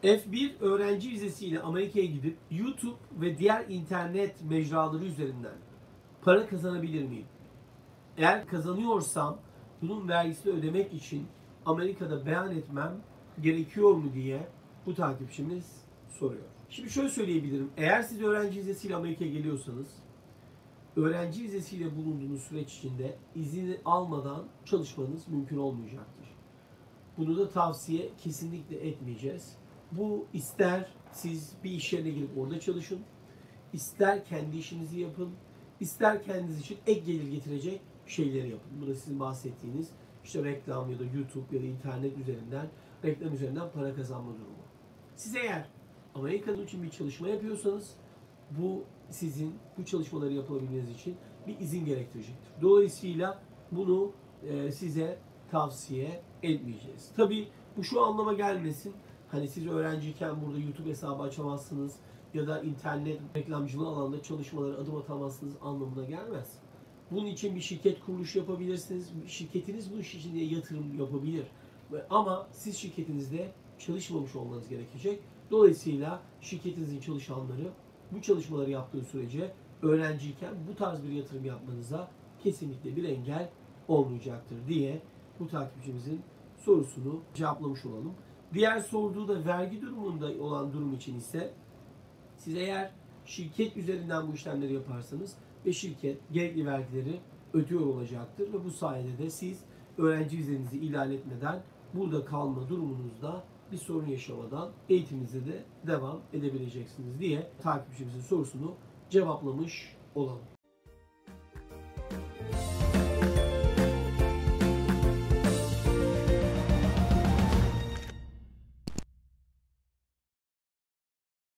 F1 öğrenci vizesiyle Amerika'ya gidip YouTube ve diğer internet mecraları üzerinden para kazanabilir miyim? Eğer kazanıyorsam bunun vergisini ödemek için Amerika'da beyan etmem gerekiyor mu diye bu takipçimiz soruyor. Şimdi şöyle söyleyebilirim. Eğer siz öğrenci vizesiyle Amerika'ya geliyorsanız, öğrenci vizesiyle bulunduğunuz süreç içinde izin almadan çalışmanız mümkün olmayacaktır. Bunu da tavsiye kesinlikle etmeyeceğiz. Bu ister siz bir iş yerine girip orada çalışın, ister kendi işinizi yapın, ister kendiniz için ek gelir getirecek şeyleri yapın. Bu da sizin bahsettiğiniz işte reklam ya da YouTube ya da internet üzerinden, reklam üzerinden para kazanma durumu. Siz eğer Amerika'nın için bir çalışma yapıyorsanız bu sizin bu çalışmaları yapabilmeniz için bir izin gerektirecektir. Dolayısıyla bunu size tavsiye etmeyeceğiz. Tabii bu şu anlama gelmesin. Hani siz öğrenciyken burada YouTube hesabı açamazsınız ya da internet reklamcılığı alanında çalışmalara adım atamazsınız anlamına gelmez. Bunun için bir şirket kuruluş yapabilirsiniz. Şirketiniz bu iş için de yatırım yapabilir. Ama siz şirketinizde çalışmamış olmanız gerekecek. Dolayısıyla şirketinizin çalışanları bu çalışmaları yaptığı sürece öğrenciyken bu tarz bir yatırım yapmanıza kesinlikle bir engel olmayacaktır diye bu takipçimizin sorusunu cevaplamış olalım. Diğer sorduğu da vergi durumunda olan durum için ise siz eğer şirket üzerinden bu işlemleri yaparsanız ve şirket gerekli vergileri ödüyor olacaktır ve bu sayede de siz öğrenci vizenizi ihlal etmeden burada kalma durumunuzda bir sorun yaşamadan eğitiminize de devam edebileceksiniz diye takipçimizin sorusunu cevaplamış olalım.